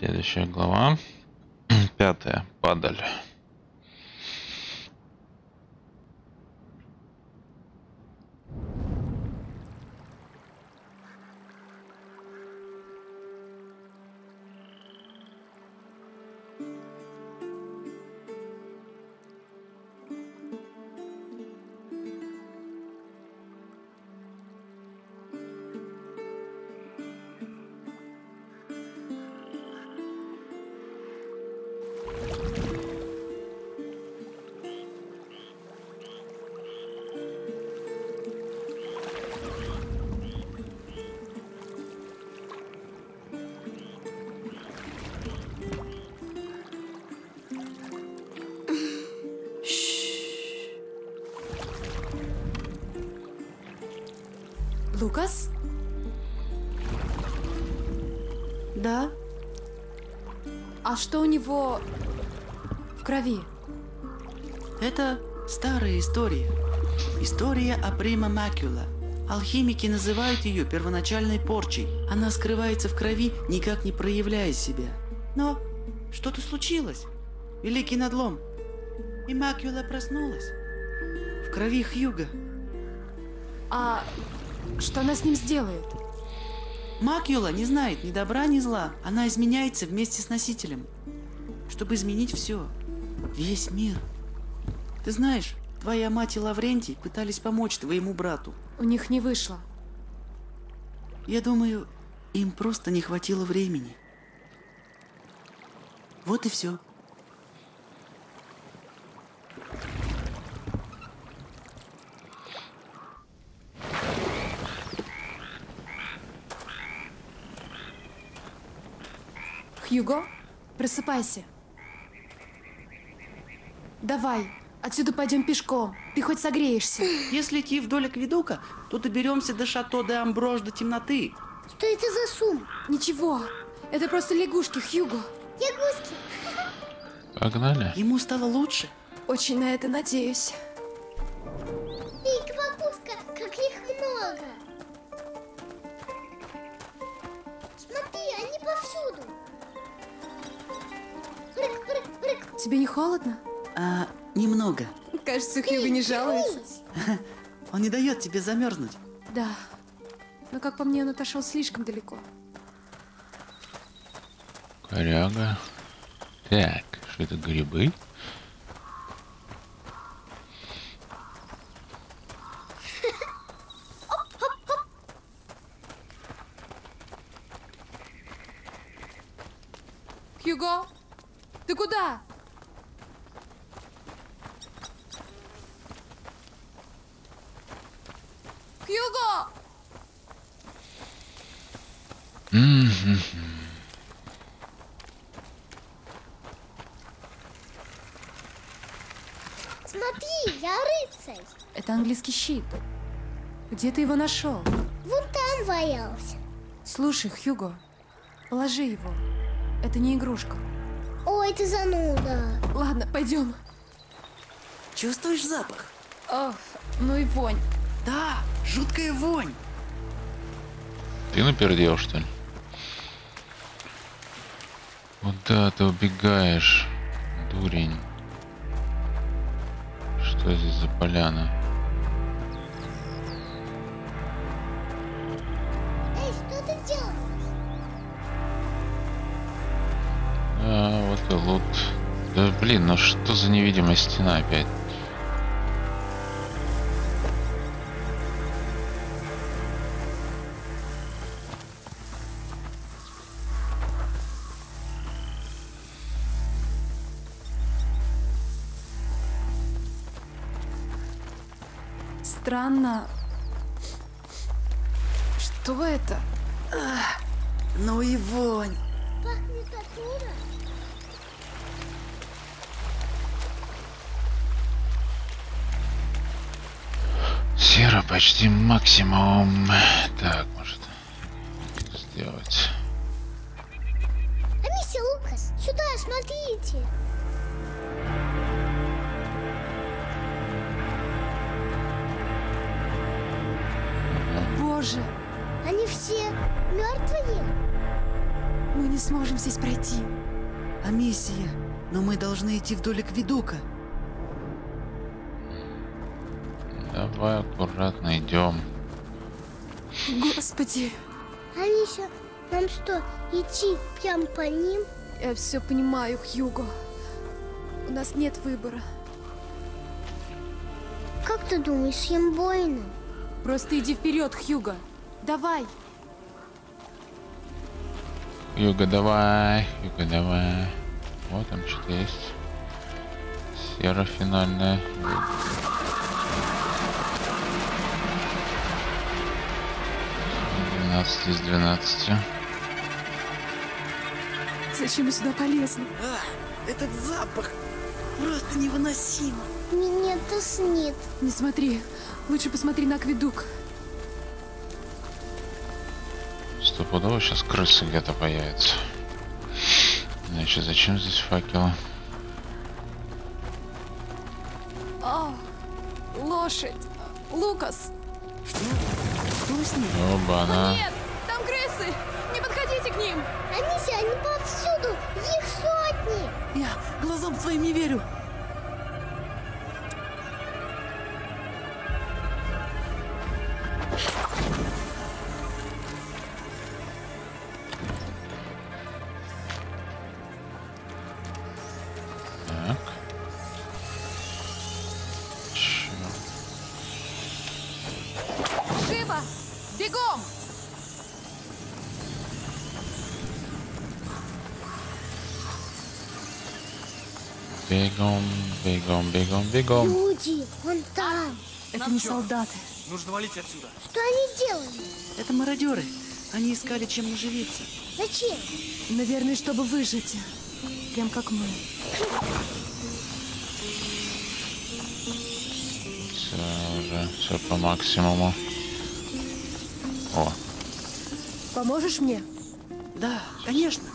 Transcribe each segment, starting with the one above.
Следующая глава. 5. Падаль. Лукас? Да? А что у него в крови? Это старая история. История о Прима Макула. Алхимики называют ее первоначальной порчей. Она скрывается в крови, никак не проявляя себя. Но что-то случилось. Великий надлом. И Макула проснулась. В крови Хьюга. А что она с ним сделает? Макула не знает ни добра, ни зла. Она изменяется вместе с носителем. Чтобы изменить все. Весь мир. Ты знаешь, твоя мать и Лаврентий пытались помочь твоему брату. У них не вышло. Я думаю, им просто не хватило времени. Вот и все. Хьюго, просыпайся. Давай, отсюда пойдем пешком. Ты хоть согреешься. Если идти вдоль акведука, то доберемся до шато де Амброш до темноты. Что это за шум? Ничего, это просто лягушки, Хьюго. Лягушки. Погнали. Ему стало лучше. Очень на это надеюсь. Эй, Квакуска, как их много. Смотри, они повсюду. Прыг, прыг, прыг. Тебе не холодно? Немного. Кажется, Хьюго не жалуется. Он не дает тебе замерзнуть. Да, но как по мне, он отошел слишком далеко. Коряга. Так, что это, грибы? Хьюго, ты куда? Хьюго! Смотри, я рыцарь. Это английский щит. Где ты его нашел? Вон там валялся. Слушай, Хьюго, положи его. Это не игрушка. Ой, ты зануда. Ладно, пойдем. Чувствуешь запах? Ох, ну и вонь. Да, жуткая вонь. Ты напердел, что ли? Куда ты убегаешь, дурень? Что здесь за поляна? Эй, что ты делаешь? А, вот и лут. Да блин, ну что за невидимая стена опять? Странно. Что это? Ну и вонь. Пахнет оттуда. Сера почти максимум. Так, может сделать. Амися, Лукас, сюда, смотрите. Боже, Они все мертвые? Мы не сможем здесь пройти. Амисия, но мы должны идти вдоль акведука. Давай аккуратно идем. Господи, Алиса, нам что, идти прям по ним? я все понимаю, Хьюго. У нас нет выбора. Как ты думаешь, им больно? Просто иди вперед, Хьюго. Давай. Юга, давай. Юга, давай. Вот там что-то есть. Сера финальная. 12 из 12. Зачем мы сюда полезли? Этот запах просто невыносим. Меня тошнит. Не смотри. Лучше посмотри на акведук. Стопудово сейчас крысы где-то появятся. Иначе зачем здесь факелы? О, лошадь. Лукас. Что с ним? Оба-на. Нет, там крысы. Не подходите к ним. Алиса, они повсюду. Их сотни. Я глазам своим не верю. Так. Живо! Бегом! Бегом, бегом, бегом, бегом. Люди, вон там. Это не солдаты. Нужно валить отсюда. Что они делали? Это мародеры. Они искали чем наживиться. Зачем? Наверное, чтобы выжить. Прям как мы. Все по максимуму. О, Поможешь мне? Да, конечно.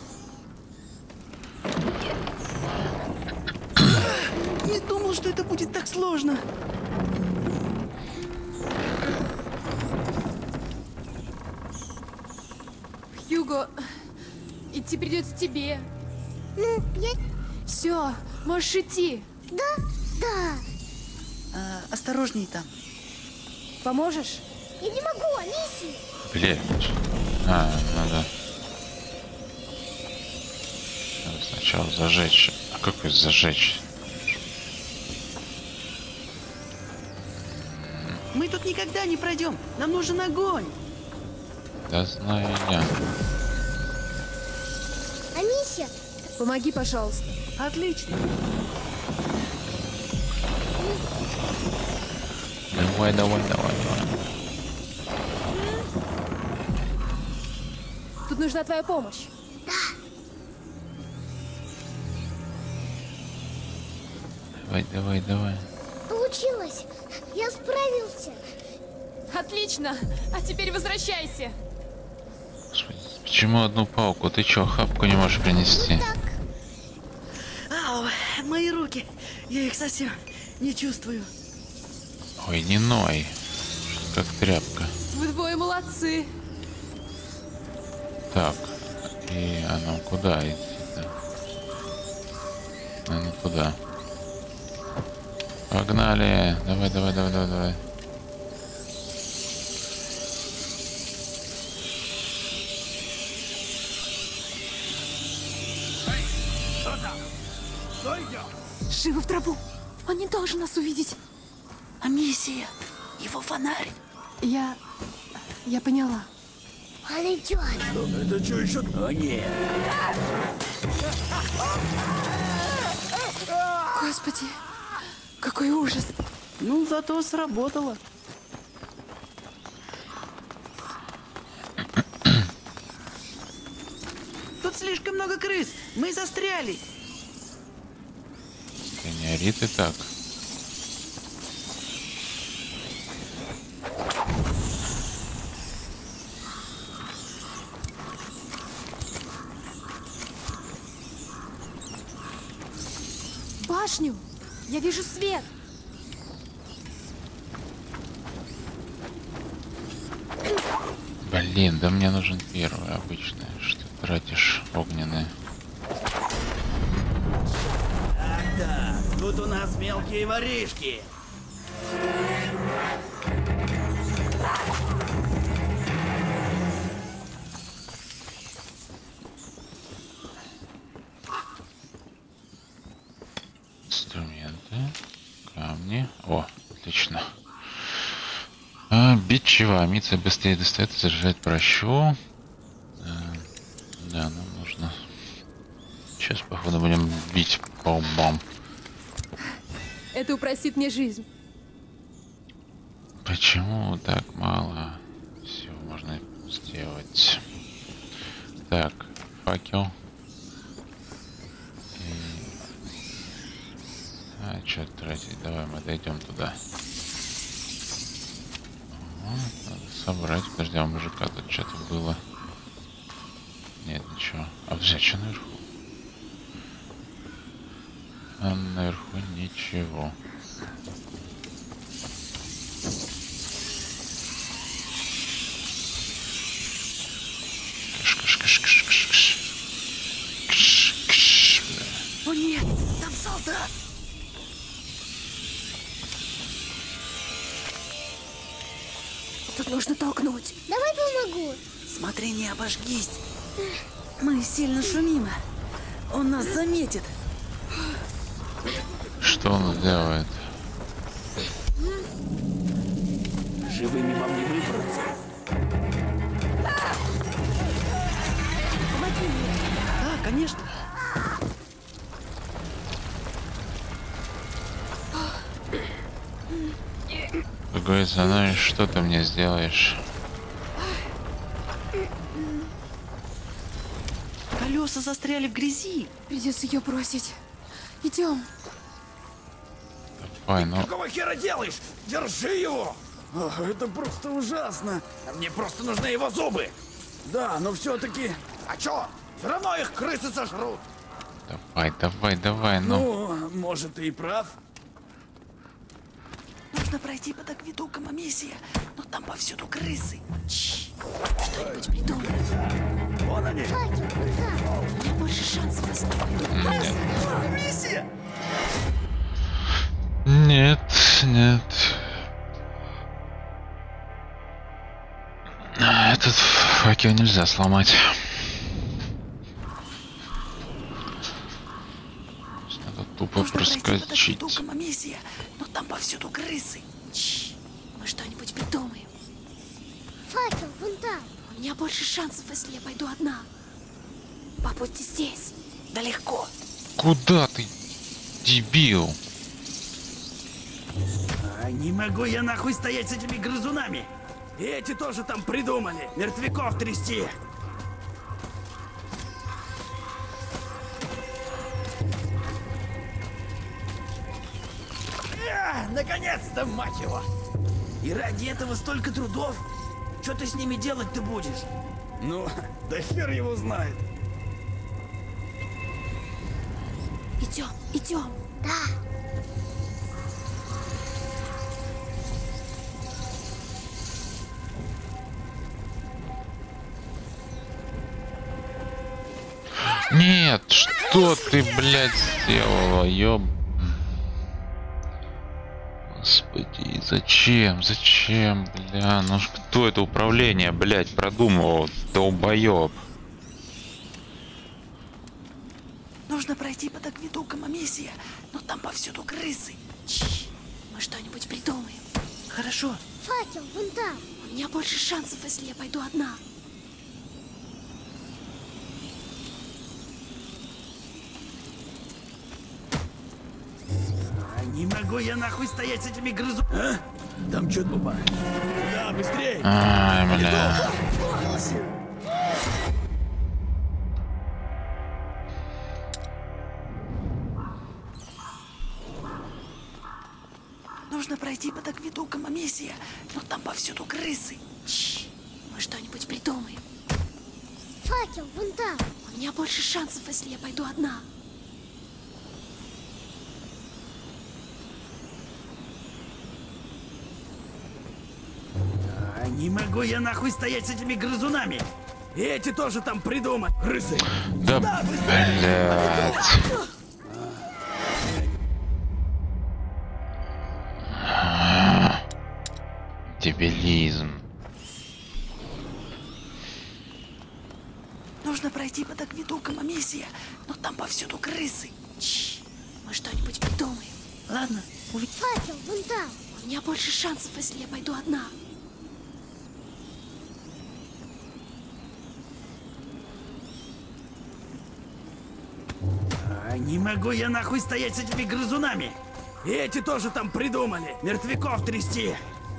Не думал, что это будет так сложно. Хьюго, идти придется тебе. Ну, я... Все, можешь идти. Да. Осторожней там. Поможешь? Я не могу, Алисе. блядь. А, надо. Надо сначала зажечь. А какой зажечь? Мы тут никогда не пройдем. Нам нужен огонь. Да знаю я. Алисе, Помоги, пожалуйста. Отлично. Давай, давай, давай, давай. Тут нужна твоя помощь. Давай, давай, давай. получилось. Я справился. Отлично. А теперь возвращайся. Господи, почему одну палку? Ты чё, хапку не можешь принести? Так, Ау, мои руки. Я их совсем не чувствую. Ой, не ной. Что-то как тряпка. Вы двое молодцы. Так. И а ну куда идти-то? А ну куда? Погнали! Давай, давай, давай, давай, давай. Живо в траву. Он не должен нас увидеть. Амисия, его фонарь. Я поняла. он идет. Это что еще? О, нет. Господи, какой ужас. Ну, зато сработало. Тут слишком много крыс. Мы застряли. Ты не ори ты так. Башню. Я вижу свет. Блин, да мне нужен первый обычный. Что тратишь огненные. Да, тут у нас мелкие воришки. Инструменты, камни. О, отлично. Бичева. Амиция быстрее достает и заряжает прощу. Да, нам нужно. Сейчас, походу, будем бить по лбам. Это упростит мне жизнь. Почему так мало всего можно сделать? Так, факел. А, что тратить? Давай мы дойдем туда. Надо собрать. Подожди, а у мужика тут что-то было. Нет, ничего. А взять что наверху? А наверху ничего. О нет, там солдат! Тут нужно толкнуть. Давай помогу. Смотри, не обожгись. Мы сильно шумим. Он нас заметит. Что он сделает? Живыми вам не выбраться. Да, конечно. Как говорится, ну и что ты мне сделаешь? Колеса застряли в грязи. Придется ее бросить. Идем. Давай, ну. Какого хера делаешь? Держи его! Это просто ужасно. Мне просто нужны его зубы. Да, но все-таки... А чё? Все равно их крысы сожрут. Давай, ну. Ну, может, ты и прав. Нужно пройти под акведуком Амисия, но там повсюду крысы. Что-нибудь придумаем. Вон они. Факел, вон там. У меня больше шансов, если я пойду. Миссия! Нет. Этот факел нельзя сломать. Надо тупо Нужно пройти под проскочить. акведуком Амисия, но там повсюду крысы. Мы что-нибудь придумаем. Факел, вон там. У меня больше шансов, если я пойду одна. Побудьте здесь. Да легко. Куда ты, дебил? Не могу я нахуй стоять с этими грызунами. И эти тоже там придумали. Мертвяков трясти. Наконец-то, мать его! И ради этого столько трудов? Что ты с ними делать-то будешь? Ну, да хер его знает. Идем. Да. Нет, что ты, блядь, сделала, ёб... Господи, зачем, бля, ну ж кто это управление, блядь, продумывал, долбоёб? Нужно пройти под акведуком Амисия, но там повсюду крысы. Мы что-нибудь придумаем. Хорошо. Факел, вон там. У меня больше шансов, если я пойду одна. Не могу я нахуй стоять с этими грызунами. А? Там что-то... Да, быстрее! Ай, бля. Нужно пройти под акведуком Амисия, но там повсюду крысы. Мы что-нибудь придумаем. Факел, вон там. У меня больше шансов, если я пойду одна. Не могу я нахуй стоять с этими грызунами. И эти тоже там придумали. Крысы. Да, блядь. Дебилизм. Нужно пройти под акведуком, Амисия. Но там повсюду крысы. Чш, мы что-нибудь придумаем. Ладно, увидим. Факел, вон там. У меня больше шансов, если я пойду одна. Не могу я нахуй стоять с этими грызунами. И эти тоже там придумали. Мертвяков трясти.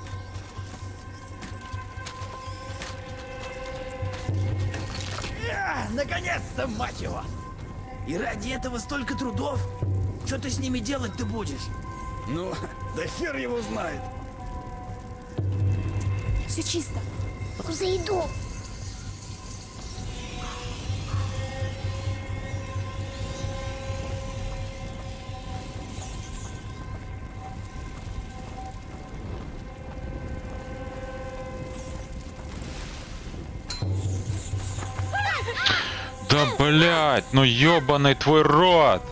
Наконец-то, мать его! И ради этого столько трудов? Что ты с ними делать-то будешь? Ну, да хер его знает. Все чисто. Зайду. Да, блядь, ну ёбаный твой рот.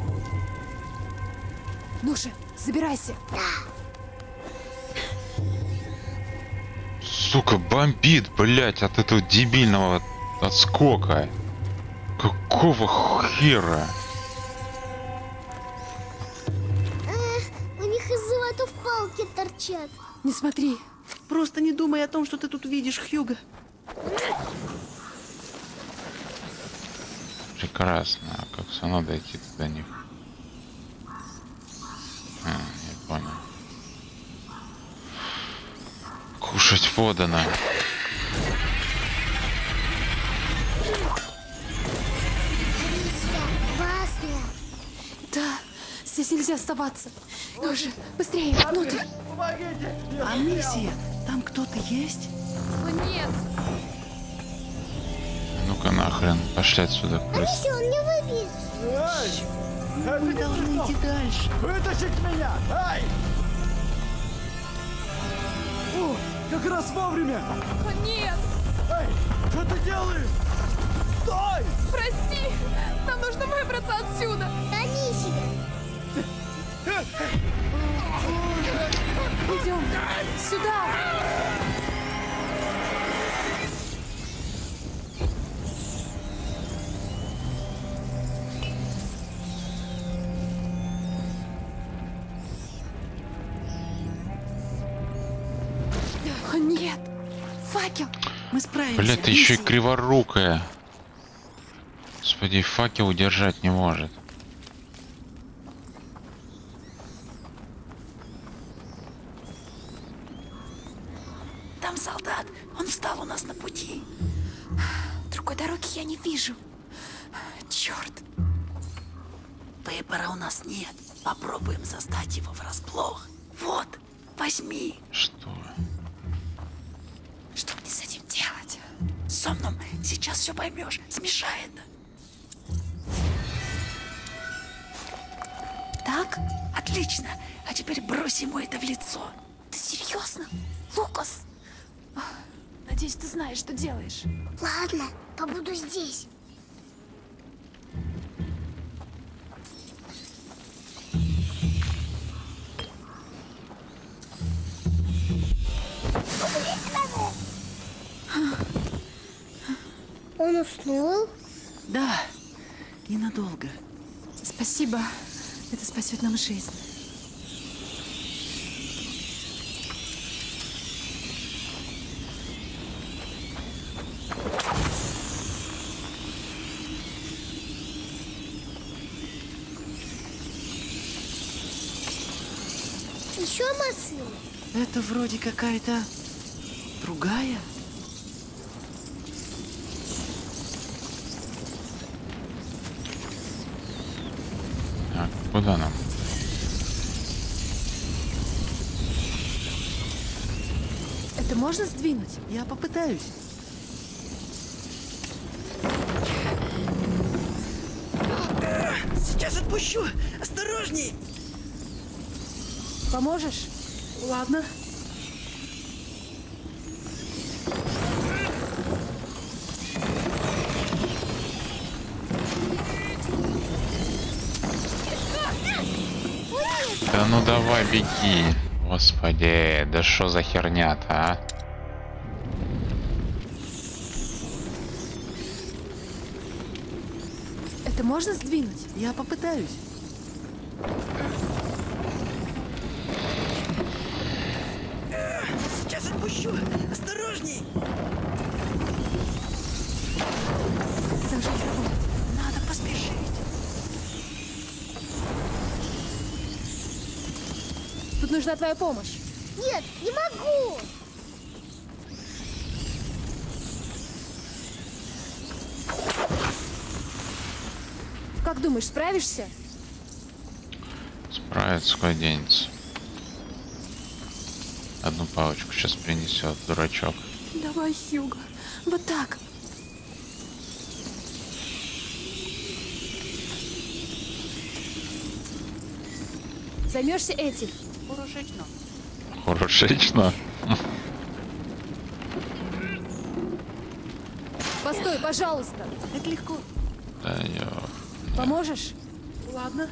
Ну же, собирайся. Сука, бомбит, блядь, от этого дебильного отскока. Какого хера? У них из золотов палки торчат. Не смотри. Просто не думай о том, что ты тут видишь, Хьюго. Прекрасно. А как все равно дойти до них? Я понял. Кушать подано. Опасно. Да, здесь нельзя оставаться. Ну же, быстрее, внутрь. Амисия, там кто-то есть? О, нет. Ну-ка нахрен, пошли отсюда, крыс. Все, он не выбьет. Мы должны идти дальше. Вытащить меня! Ай! О, как раз вовремя! О, нет. Эй, что ты делаешь? Стой! Прости. Нам нужно выбраться отсюда. Тони себя. Идем. Сюда. О, нет. Факел. Мы справимся. Блядь, ты еще и Амисия. криворукая. Господи, факел удержать не может. Там солдат. Он встал у нас на пути. Другой дороги я не вижу. Черт. Выбора у нас нет. Попробуем застать его врасплох. Вот, возьми. Что? Что мне с этим делать? Сомном, сейчас все поймешь. Смешает. Так? Отлично. А теперь брось ему это в лицо. Ты серьезно? Лукас? Надеюсь, ты знаешь, что делаешь. Ладно, побуду здесь. Он уснул? Да, ненадолго. Спасибо. Это спасет нам жизнь. Еще машина? Это вроде какая-то другая. Так, куда нам? Это можно сдвинуть? Я попытаюсь. Сейчас отпущу. Осторожней. Поможешь? Ладно. Да ну давай, беги. Господи, да что за херня-то, а? Это можно сдвинуть? Я попытаюсь. Сейчас отпущу. Осторожней. Должен сработать. Надо поспешить. Тут нужна твоя помощь. Нет, не могу. Как думаешь, справишься? Справится, куда денется. Одну палочку сейчас принесет, дурачок. Давай, Хьюго. Вот так. Займешься этим. Хорошечно. Хорошечно. Постой, пожалуйста. Это легко. Да я... Поможешь? Ладно.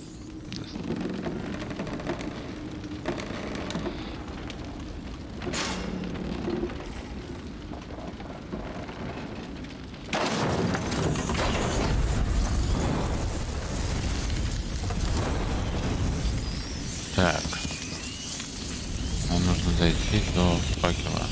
Так. Нам нужно дойти до факела.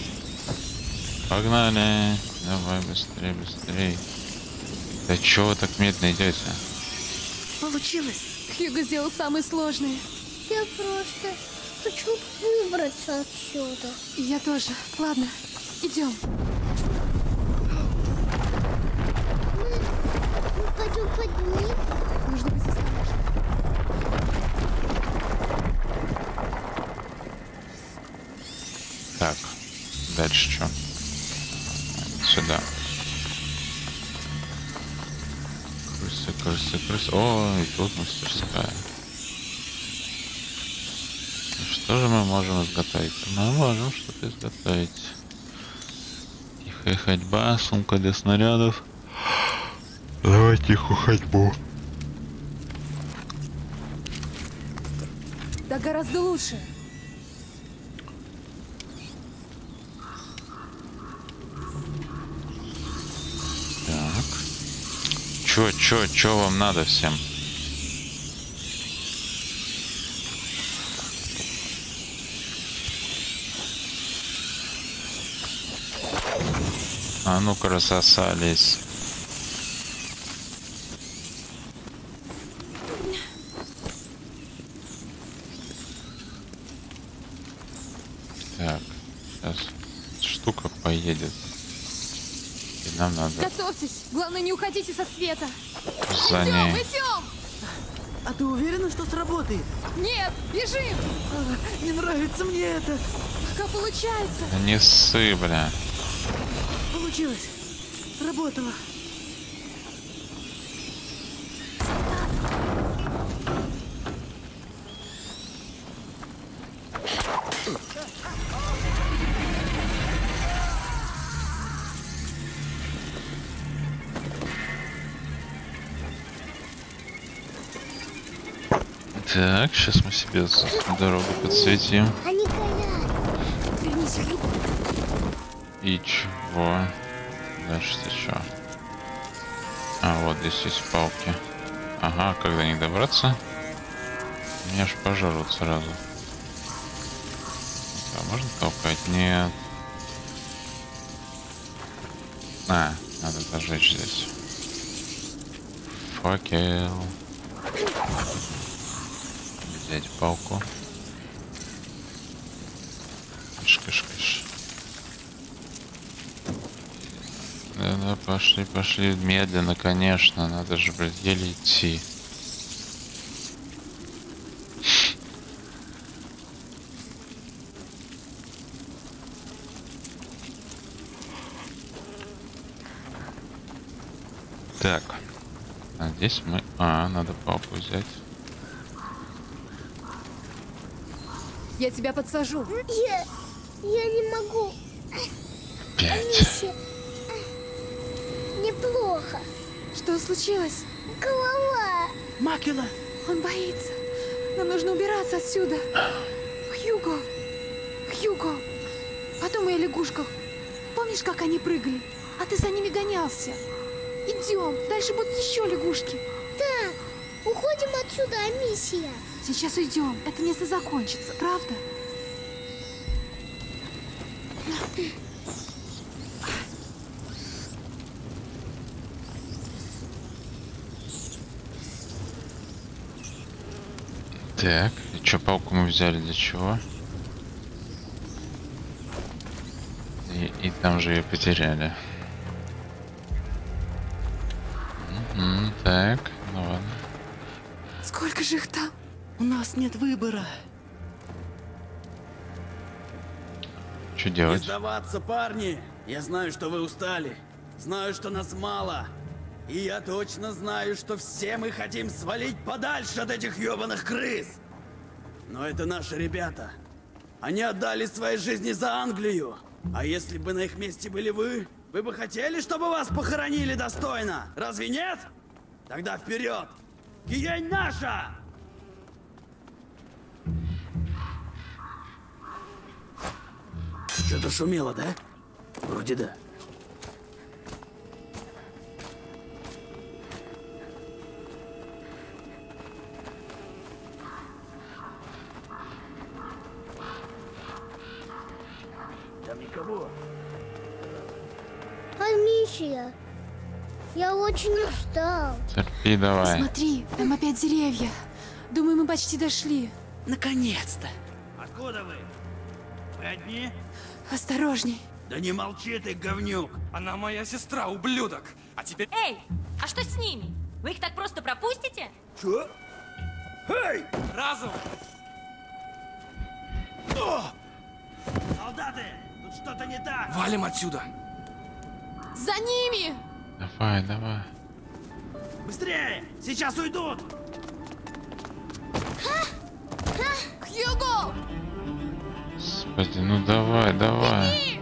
Погнали! Давай быстрее, быстрее. Да чё вы так медленно идете? Получилось. Хьюго сделал самое сложное. Я просто хочу выбраться отсюда. И я тоже. Ладно, идем. Мы пойдем под ним. Нужно быть осторожным. Так. Дальше что? Сюда. Крысы, крысы, крысы. О, и тут мастерская. И что же мы можем изготовить? Мы можем что-то изготовить. Тихая ходьба, сумка для снарядов. Давай тихую ходьбу. Да гораздо лучше. Так. Чё вам надо всем? А ну-ка, рассосались. Так, сейчас штука поедет. И нам надо Готовьтесь. Главное, не уходите со света. за Идем, ней. идем. А ты уверена, что сработает? Нет, бежим. Не нравится мне это. Пока получается. Да не ссы, бля. Получилось. Сработало. Так, сейчас мы себе дорогу подсветим. Они горят. Вернись, Хьюго. И чего? Дальше-то что? А, вот здесь есть палки. Ага, как до них добраться? Меня аж пожрут сразу. А можно толкать? Нет. А, надо зажечь здесь. Факел. Взять палку. Кыш-кыш-кыш. Да, пошли медленно, конечно. Надо же, блядь, еле идти. Так. А здесь мы... А, надо палку взять. Я тебя подсажу. Я не могу. 5. Миссия. Неплохо. Что случилось? Голова. Макела. Он боится. Нам нужно убираться отсюда. Хьюго! Хьюго! Подумай о лягушках. Помнишь, как они прыгали? А ты за ними гонялся. Идем, дальше будут еще лягушки. Да, уходим отсюда, Амисия. Сейчас уйдем, это место закончится, правда? Так, и чё, палку мы взяли для чего? И там же ее потеряли. Так, ну ладно. Сколько же их там? У нас нет выбора. Что Не делать? сдаваться, парни! Я знаю, что вы устали. Знаю, что нас мало. И я точно знаю, что все мы хотим свалить подальше от этих ёбаных крыс. Но это наши ребята. Они отдали свои жизни за Англию. А если бы на их месте были вы бы хотели, чтобы вас похоронили достойно? Разве нет? Тогда вперед! Киянь наша! Что-то шумело, да? Вроде да. Там никого. Амисия, я очень устал. Терпи, давай. Смотри, там опять деревья. Думаю, мы почти дошли. Наконец-то. Откуда вы? Вы одни? Осторожней. Да не молчи ты, говнюк! Она моя сестра, ублюдок. А теперь... Эй, а что с ними? Вы их так просто пропустите? Чё? Эй! Разум! Солдаты! Тут что-то не так! Валим отсюда! За ними! Давай, давай. Быстрее! Сейчас уйдут! Хьюго! Господи, ну давай, давай.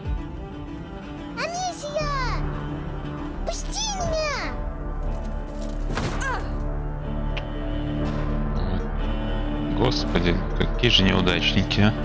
Амисия! Пусти меня! Господи, какие же неудачники, а.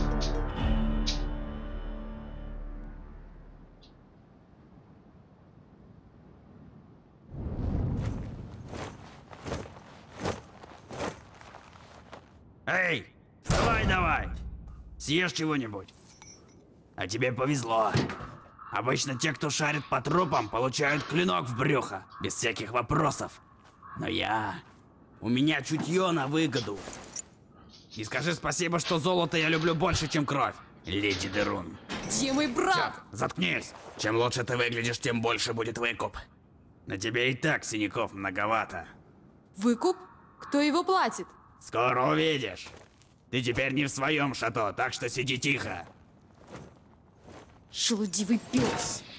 Эй! Вставай давай! Съешь чего-нибудь. А тебе повезло. Обычно те, кто шарит по трупам, получают клинок в брюхо, без всяких вопросов. Но я... У меня чутье на выгоду. И скажи спасибо, что золото я люблю больше, чем кровь, леди Дерун. Где мой брат? Заткнись! Чем лучше ты выглядишь, тем больше будет выкуп. На тебе и так синяков многовато. Выкуп? Кто его платит? Скоро увидишь. Ты теперь не в своем шато, так что сиди тихо. Шелудивый пес.